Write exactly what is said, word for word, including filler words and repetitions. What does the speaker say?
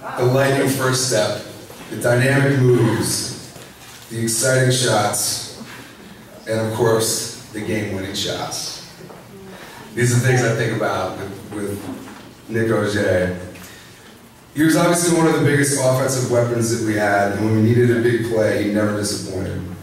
the lightning first step, the dynamic moves, the exciting shots, and of course, the game-winning shots. These are things I think about with, with Nick T O H S. He was obviously one of the biggest offensive weapons that we had, and when we needed a big play, he never disappointed.